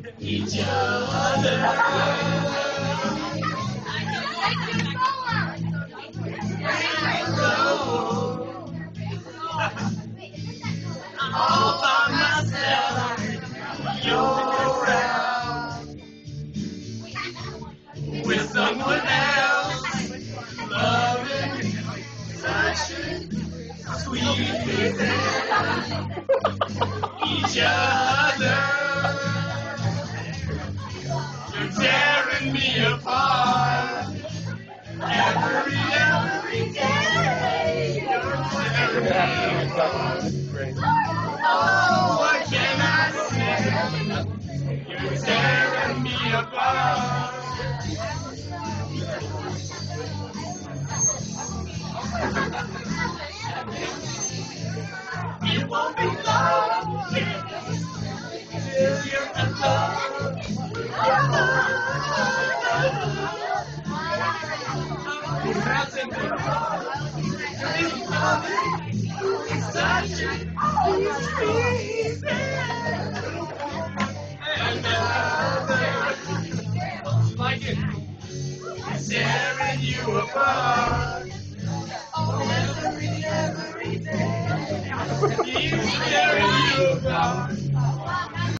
each other. All by myself, you're out with someone else, loving, touching, sweetly each other. You're tearing me apart every day. You're tearing me apart. Oh, what can I say? You're tearing me apart. It won't be long till you're alone. Nothing but it's such a easy and like it, tearing you apart. Oh, every day, he's tearing you apart.